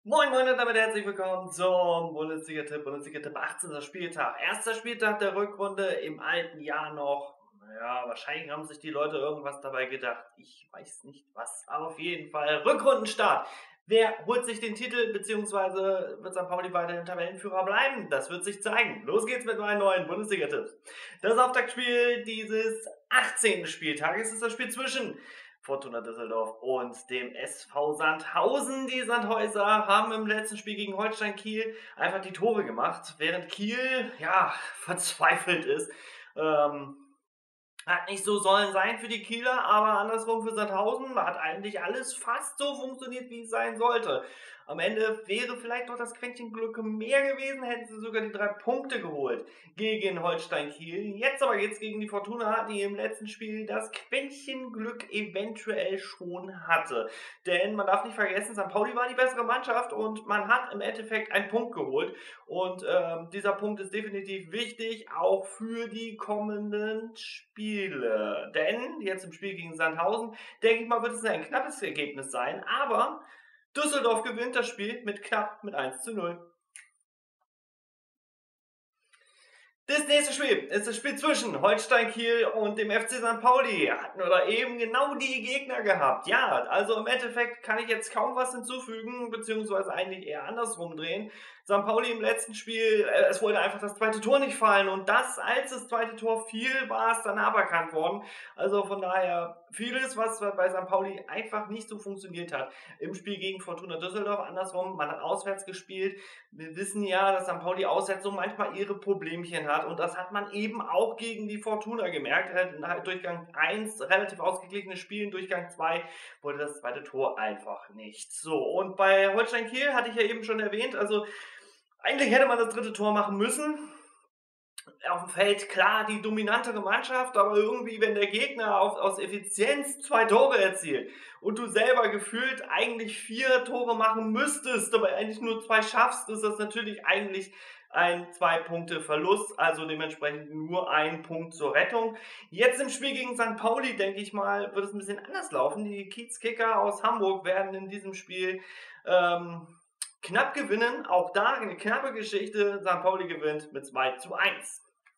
Moin Moin und damit herzlich willkommen zum Bundesliga-Tipp, Bundesliga-Tipp 18. Spieltag. Erster Spieltag der Rückrunde im alten Jahr noch. Naja, wahrscheinlich haben sich die Leute irgendwas dabei gedacht. Ich weiß nicht was, aber auf jeden Fall Rückrundenstart. Wer holt sich den Titel, beziehungsweise wird St. Pauli weiterhin Tabellenführer bleiben? Das wird sich zeigen. Los geht's mit meinen neuen Bundesliga-Tipps. Das Auftaktspiel dieses 18. Spieltages ist das Spiel zwischen Fortuna Düsseldorf und dem SV Sandhausen. Die Sandhäuser haben im letzten Spiel gegen Holstein Kiel einfach die Tore gemacht, während Kiel, ja, verzweifelt ist. Hat nicht so sollen sein für die Kieler, aber andersrum für Sandhausen hat eigentlich alles fast so funktioniert, wie es sein sollte. Am Ende wäre vielleicht noch das Quäntchen Glück mehr gewesen, hätten sie sogar die 3 Punkte geholt gegen Holstein Kiel. Jetzt aber geht's gegen die Fortuna, die im letzten Spiel das Quäntchen Glück eventuell schon hatte. Denn man darf nicht vergessen, St. Pauli war die bessere Mannschaft und man hat im Endeffekt einen Punkt geholt. Und dieser Punkt ist definitiv wichtig, auch für die kommenden Spiele. Denn jetzt im Spiel gegen Sandhausen, denke ich mal, wird es ein knappes Ergebnis sein. Aber Düsseldorf gewinnt das Spiel mit 1:0. Das nächste Spiel ist das Spiel zwischen Holstein Kiel und dem FC St. Pauli. Hatten wir da eben genau die Gegner gehabt. Ja, also im Endeffekt kann ich jetzt kaum was hinzufügen, beziehungsweise eigentlich eher andersrum drehen. St. Pauli im letzten Spiel, es wollte einfach das zweite Tor nicht fallen und als das zweite Tor fiel, war es dann aberkannt worden. Also von daher vieles, was bei St. Pauli einfach nicht so funktioniert hat. Im Spiel gegen Fortuna Düsseldorf andersrum, man hat auswärts gespielt. Wir wissen ja, dass St. Pauli auswärts so manchmal ihre Problemchen hat und das hat man eben auch gegen die Fortuna gemerkt. Durchgang 1 relativ ausgeglichenes Spiel, in Durchgang 2 wurde das zweite Tor einfach nicht. So, und bei Holstein Kiel hatte ich ja eben schon erwähnt, also eigentlich hätte man das dritte Tor machen müssen. Auf dem Feld, klar, die dominantere Mannschaft, aber irgendwie, wenn der Gegner aus Effizienz 2 Tore erzielt und du selber gefühlt eigentlich 4 Tore machen müsstest, aber eigentlich nur 2 schaffst, ist das natürlich eigentlich ein 2-Punkte-Verlust, also dementsprechend nur ein Punkt zur Rettung. Jetzt im Spiel gegen St. Pauli, denke ich mal, wird es ein bisschen anders laufen. Die Kiezkicker aus Hamburg werden in diesem Spiel knapp gewinnen. Auch da eine knappe Geschichte. St. Pauli gewinnt mit 2:1.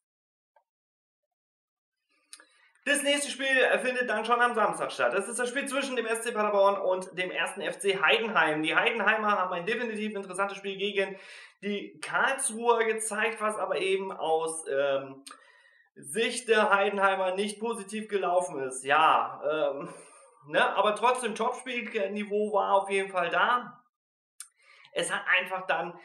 Das nächste Spiel findet dann schon am Samstag statt. Das ist das Spiel zwischen dem SC Paderborn und dem 1. FC Heidenheim. Die Heidenheimer haben ein definitiv interessantes Spiel gegen die Karlsruher gezeigt, was aber eben aus Sicht der Heidenheimer nicht positiv gelaufen ist. Ja, aber trotzdem Topspielniveau war auf jeden Fall da. Es hat einfach dann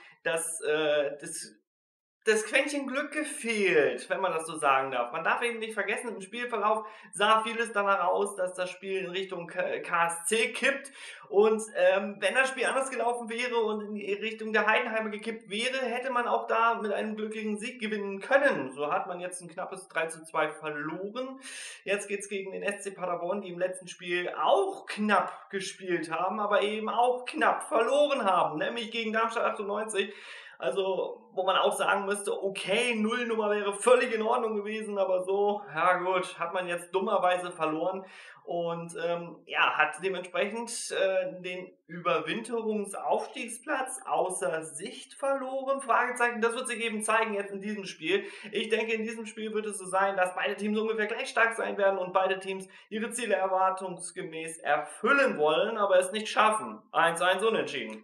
das Quäntchen Glück gefehlt, wenn man das so sagen darf. Man darf eben nicht vergessen, im Spielverlauf sah vieles danach aus, dass das Spiel in Richtung KSC kippt. Und wenn das Spiel anders gelaufen wäre und in die Richtung der Heidenheimer gekippt wäre, hätte man auch da mit einem glücklichen Sieg gewinnen können. So hat man jetzt ein knappes 3:2 verloren. Jetzt geht's gegen den SC Paderborn, die im letzten Spiel auch knapp gespielt haben, aber eben auch knapp verloren haben, nämlich gegen Darmstadt 98. Also, wo man auch sagen müsste, okay, Nullnummer wäre völlig in Ordnung gewesen, aber so, ja gut, hat man jetzt dummerweise verloren und hat dementsprechend den Überwinterungsaufstiegsplatz außer Sicht verloren. Fragezeichen, das wird sich eben zeigen jetzt in diesem Spiel. Ich denke, in diesem Spiel wird es so sein, dass beide Teams ungefähr gleich stark sein werden und beide Teams ihre Ziele erwartungsgemäß erfüllen wollen, aber es nicht schaffen. 1:1 unentschieden.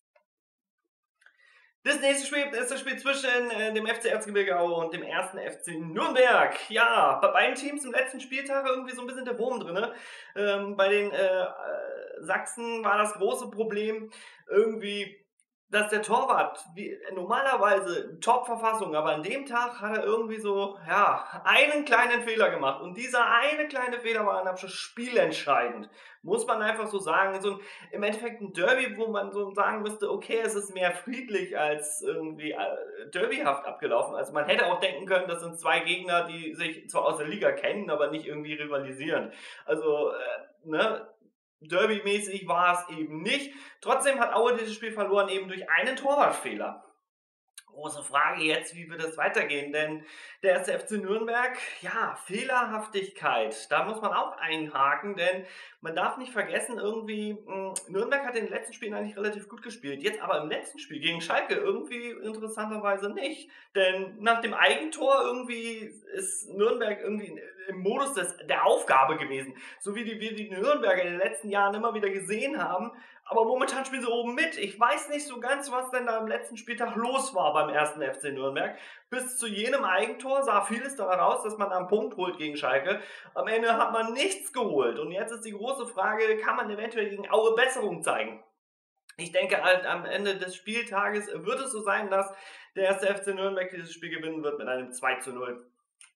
Das nächste Spiel ist das Spiel zwischen dem FC Erzgebirge Aue und dem 1. FC Nürnberg. Ja, bei beiden Teams im letzten Spieltag irgendwie so ein bisschen der Wurm drin. Bei den Sachsen war das große Problem irgendwie, dass der Torwart normalerweise Top-Verfassung, aber an dem Tag hat er irgendwie so, ja, einen kleinen Fehler gemacht. Und dieser eine kleine Fehler war dann schon spielentscheidend. Muss man einfach so sagen. Im Endeffekt ein Derby, wo man so sagen müsste, okay, es ist mehr friedlich als irgendwie derbyhaft abgelaufen. Also man hätte auch denken können, das sind 2 Gegner, die sich zwar aus der Liga kennen, aber nicht irgendwie rivalisieren. Also, Derby-mäßig war es eben nicht. Trotzdem hat Aue dieses Spiel verloren, eben durch einen Torwartfehler. Große Frage jetzt, wie wird es weitergehen? Denn der 1. FC Nürnberg, ja, Fehlerhaftigkeit, da muss man auch einhaken, denn man darf nicht vergessen, irgendwie, Nürnberg hat in den letzten Spielen eigentlich relativ gut gespielt, jetzt aber im letzten Spiel gegen Schalke irgendwie interessanterweise nicht. Denn nach dem Eigentor irgendwie ist Nürnberg irgendwie im Modus der Aufgabe gewesen, so wie wir die Nürnberger in den letzten Jahren immer wieder gesehen haben. Aber momentan spielen sie oben mit. Ich weiß nicht so ganz, was denn da am letzten Spieltag los war beim 1. FC Nürnberg. Bis zu jenem Eigentor sah vieles danach aus, dass man einen Punkt holt gegen Schalke. Am Ende hat man nichts geholt. Und jetzt ist die große Frage, kann man eventuell gegen Aue Besserung zeigen? Ich denke halt, am Ende des Spieltages wird es so sein, dass der 1. FC Nürnberg dieses Spiel gewinnen wird mit einem 2:0.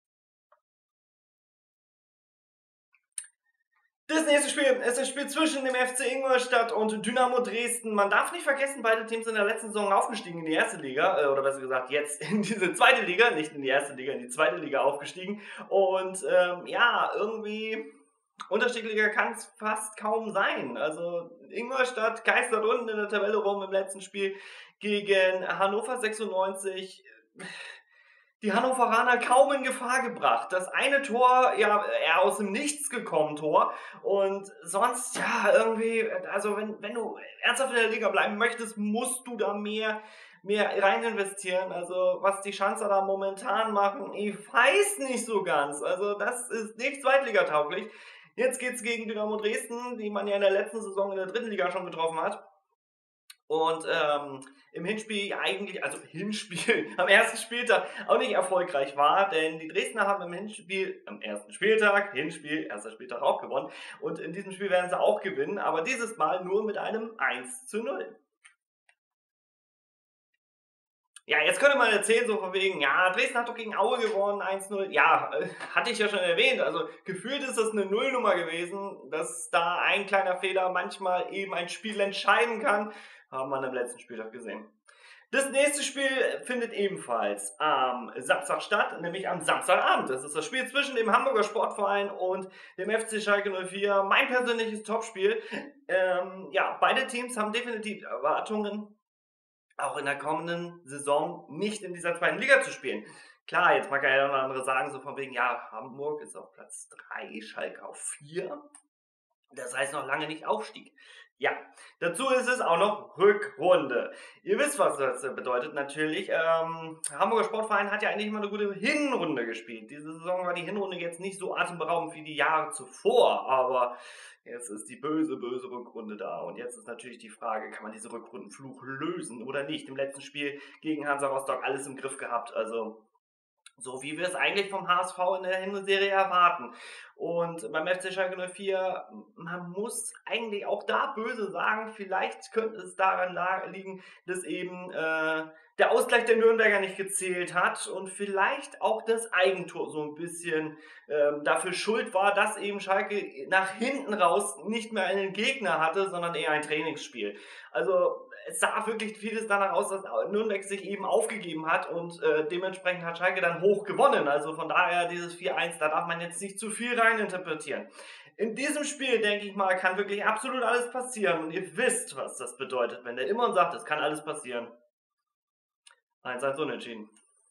Das nächste Spiel ist das Spiel zwischen dem FC Ingolstadt und Dynamo Dresden. Man darf nicht vergessen, beide Teams sind in der letzten Saison aufgestiegen in die erste Liga, oder besser gesagt jetzt in diese zweite Liga, nicht in die erste Liga, in die zweite Liga aufgestiegen. Und ja, irgendwie unterschiedlicher kann es fast kaum sein. Also Ingolstadt geistert unten in der Tabelle rum im letzten Spiel gegen Hannover 96. Die Hannoveraner kaum in Gefahr gebracht. Das eine Tor, ja, eher aus dem Nichts gekommen Tor. Und sonst, ja, irgendwie, also wenn du ernsthaft in der Liga bleiben möchtest, musst du da mehr rein investieren. Also was die Schanzer da momentan machen, ich weiß nicht so ganz. Also das ist nicht zweitligatauglich. Jetzt geht's gegen Dynamo Dresden, die man ja in der letzten Saison in der dritten Liga schon getroffen hat. Und im Hinspiel ja eigentlich, also Hinspiel, am ersten Spieltag auch nicht erfolgreich war, denn die Dresdner haben im Hinspiel am ersten Spieltag, Hinspiel, erster Spieltag auch gewonnen. Und in diesem Spiel werden sie auch gewinnen, aber dieses Mal nur mit einem 1:0. Ja, jetzt könnte man erzählen, so von wegen, ja, Dresden hat doch gegen Aue gewonnen, 1:0. Ja, hatte ich ja schon erwähnt. Also gefühlt ist das eine Nullnummer gewesen, dass da ein kleiner Fehler manchmal eben ein Spiel entscheiden kann. Haben wir am letzten Spieltag gesehen. Das nächste Spiel findet ebenfalls am Samstag statt, nämlich am Samstagabend. Das ist das Spiel zwischen dem Hamburger Sportverein und dem FC Schalke 04. Mein persönliches Topspiel. Ja, beide Teams haben definitiv Erwartungen, auch in der kommenden Saison nicht in dieser zweiten Liga zu spielen. Klar, jetzt mag ja der oder andere sagen, so von wegen, ja, Hamburg ist auf Platz 3, Schalke auf 4. Das heißt noch lange nicht Aufstieg. Ja, dazu ist es auch noch Rückrunde. Ihr wisst, was das bedeutet natürlich. Hamburger Sportverein hat ja eigentlich immer eine gute Hinrunde gespielt. Diese Saison war die Hinrunde jetzt nicht so atemberaubend wie die Jahre zuvor, aber jetzt ist die böse, böse Rückrunde da. Und jetzt ist natürlich die Frage, kann man diese Rückrundenfluch lösen oder nicht? Im letzten Spiel gegen Hansa Rostock alles im Griff gehabt, also so wie wir es eigentlich vom HSV in der Hinserie erwarten. Und beim FC Schalke 04, man muss eigentlich auch da böse sagen, vielleicht könnte es daran liegen, dass eben der Ausgleich der Nürnberger nicht gezählt hat und vielleicht auch das Eigentor so ein bisschen dafür schuld war, dass eben Schalke nach hinten raus nicht mehr einen Gegner hatte, sondern eher ein Trainingsspiel. Also es sah wirklich vieles danach aus, dass Nürnberg sich eben aufgegeben hat und dementsprechend hat Schalke dann hoch gewonnen. Also von daher dieses 4:1, da darf man jetzt nicht zu viel reininterpretieren. In diesem Spiel, denke ich mal, kann wirklich absolut alles passieren. Und ihr wisst, was das bedeutet, wenn der immer sagt, es kann alles passieren. 1:1 unentschieden.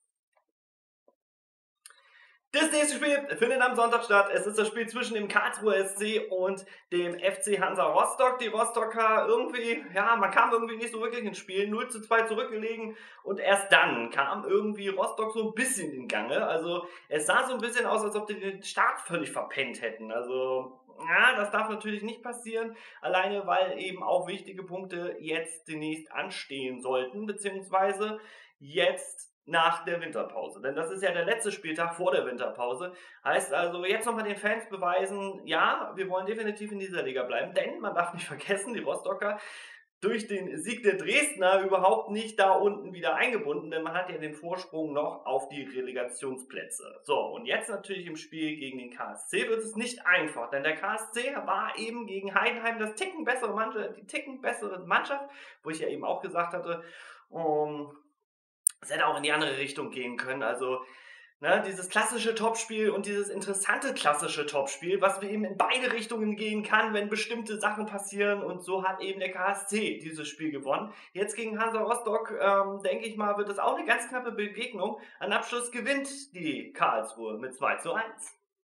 Das nächste Spiel findet am Sonntag statt. Es ist das Spiel zwischen dem Karlsruher SC und dem FC Hansa Rostock. Die Rostocker irgendwie, ja, man kam irgendwie nicht so wirklich ins Spiel. 0:2 zurückgelegen und erst dann kam irgendwie Rostock so ein bisschen in Gange. Also es sah so ein bisschen aus, als ob die den Start völlig verpennt hätten. Also ja, das darf natürlich nicht passieren. Alleine, weil eben auch wichtige Punkte jetzt demnächst anstehen sollten, beziehungsweise jetzt nach der Winterpause. Denn das ist ja der letzte Spieltag vor der Winterpause. Heißt also, jetzt nochmal den Fans beweisen, ja, wir wollen definitiv in dieser Liga bleiben. Denn man darf nicht vergessen, die Rostocker durch den Sieg der Dresdner überhaupt nicht da unten wieder eingebunden, denn man hat ja den Vorsprung noch auf die Relegationsplätze. So, und jetzt natürlich im Spiel gegen den KSC wird es nicht einfach, denn der KSC war eben gegen Heidenheim die ticken bessere Mannschaft, wo ich ja eben auch gesagt hatte, es hätte auch in die andere Richtung gehen können. Also Ne, dieses klassische Topspiel und dieses interessante klassische Topspiel, was eben in beide Richtungen gehen kann, wenn bestimmte Sachen passieren. Und so hat eben der KSC dieses Spiel gewonnen. Jetzt gegen Hansa Rostock, denke ich mal, wird es auch eine ganz knappe Begegnung. Am Abschluss gewinnt die Karlsruhe mit 2:1.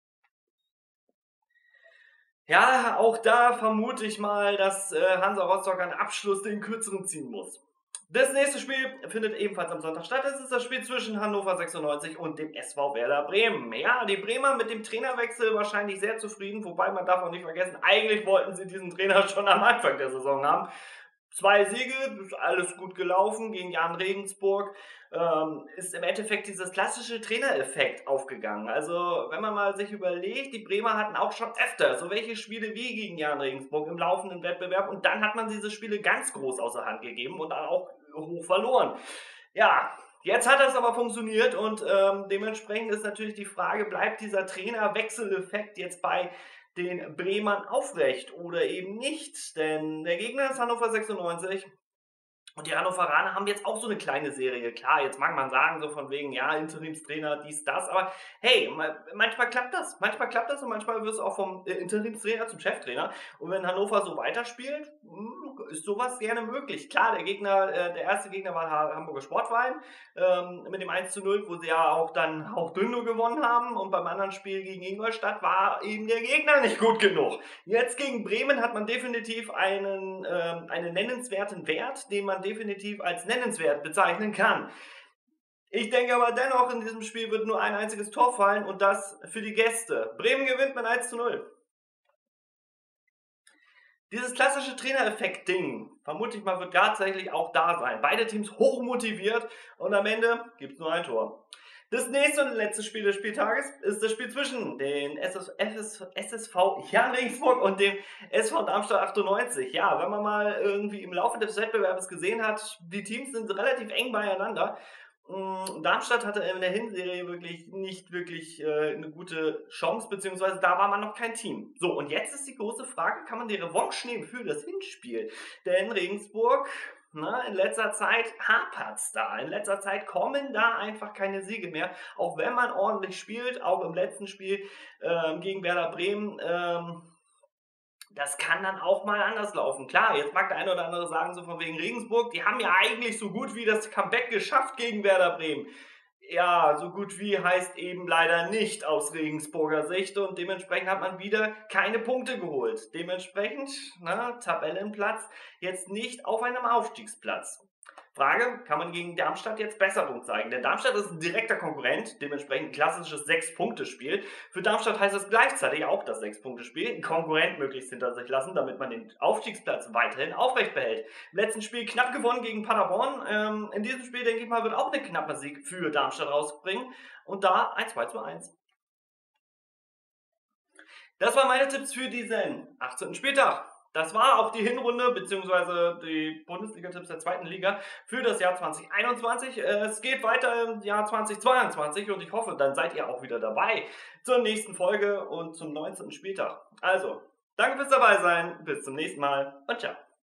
Ja, auch da vermute ich mal, dass Hansa Rostock an Abschluss den kürzeren ziehen muss. Das nächste Spiel findet ebenfalls am Sonntag statt. Es ist das Spiel zwischen Hannover 96 und dem SV Werder Bremen. Ja, die Bremer mit dem Trainerwechsel wahrscheinlich sehr zufrieden, wobei man darf auch nicht vergessen, eigentlich wollten sie diesen Trainer schon am Anfang der Saison haben. 2 Siege, ist alles gut gelaufen gegen Jan Regensburg. Ist im Endeffekt dieses klassische Trainereffekt aufgegangen. Also, wenn man mal sich überlegt, die Bremer hatten auch schon öfter so welche Spiele wie gegen Jan Regensburg im laufenden Wettbewerb und dann hat man diese Spiele ganz groß außer Hand gegeben und auch hoch verloren. Ja, jetzt hat das aber funktioniert und dementsprechend ist natürlich die Frage, bleibt dieser Trainerwechseleffekt jetzt bei den Bremern aufrecht oder eben nicht? Denn der Gegner ist Hannover 96 und die Hannoveraner haben jetzt auch so eine kleine Serie. Klar, jetzt mag man sagen, so von wegen, ja, Interimstrainer, dies, das, aber hey, manchmal klappt das. Manchmal klappt das und manchmal wirst du auch vom Interimstrainer zum Cheftrainer. Und wenn Hannover so weiterspielt, ist sowas gerne möglich. Klar, der Gegner, der erste Gegner war Hamburger Sportverein mit dem 1:0, wo sie ja auch dann auch dünn nur gewonnen haben. Und beim anderen Spiel gegen Ingolstadt war eben der Gegner nicht gut genug. Jetzt gegen Bremen hat man definitiv einen nennenswerten Wert, den man definitiv als nennenswert bezeichnen kann. Ich denke aber dennoch, in diesem Spiel wird nur ein einziges Tor fallen und das für die Gäste. Bremen gewinnt mit 1:0. Dieses klassische Trainereffekt-Ding, vermute ich mal, wird tatsächlich auch da sein. Beide Teams hoch motiviert und am Ende gibt es nur ein Tor. Das nächste und letzte Spiel des Spieltages ist das Spiel zwischen den SSV Jan Regensburg und dem SV Darmstadt 98. Ja, wenn man mal irgendwie im Laufe des Wettbewerbs gesehen hat, die Teams sind relativ eng beieinander. Darmstadt hatte in der Hinserie nicht wirklich eine gute Chance, beziehungsweise da war man noch kein Team. So, und jetzt ist die große Frage, kann man die Revanche nehmen für das Hinspiel? Denn Regensburg, in letzter Zeit hapert's da. In letzter Zeit kommen da einfach keine Siege mehr. Auch wenn man ordentlich spielt, auch im letzten Spiel gegen Werder Bremen, das kann dann auch mal anders laufen. Klar, jetzt mag der eine oder andere sagen, so von wegen Regensburg, die haben ja eigentlich so gut wie das Comeback geschafft gegen Werder Bremen. Ja, so gut wie heißt eben leider nicht aus Regensburger Sicht und dementsprechend hat man wieder keine Punkte geholt. Dementsprechend, Tabellenplatz jetzt nicht auf einem Aufstiegsplatz. Frage, kann man gegen Darmstadt jetzt Besserung zeigen? Denn Darmstadt ist ein direkter Konkurrent, dementsprechend ein klassisches 6-Punkte-Spiel. Für Darmstadt heißt das gleichzeitig auch das 6-Punkte-Spiel, einen Konkurrent möglichst hinter sich lassen, damit man den Aufstiegsplatz weiterhin aufrecht behält. Im letzten Spiel knapp gewonnen gegen Paderborn. In diesem Spiel, denke ich mal, wird auch eine knappe Sieg für Darmstadt rausbringen. Und da ein 2:1. Das waren meine Tipps für diesen 18. Spieltag. Das war auch die Hinrunde bzw. die Bundesliga-Tipps der zweiten Liga für das Jahr 2021. Es geht weiter im Jahr 2022 und ich hoffe, dann seid ihr auch wieder dabei zur nächsten Folge und zum 19. Spieltag. Also, danke fürs dabei sein, bis zum nächsten Mal und ciao.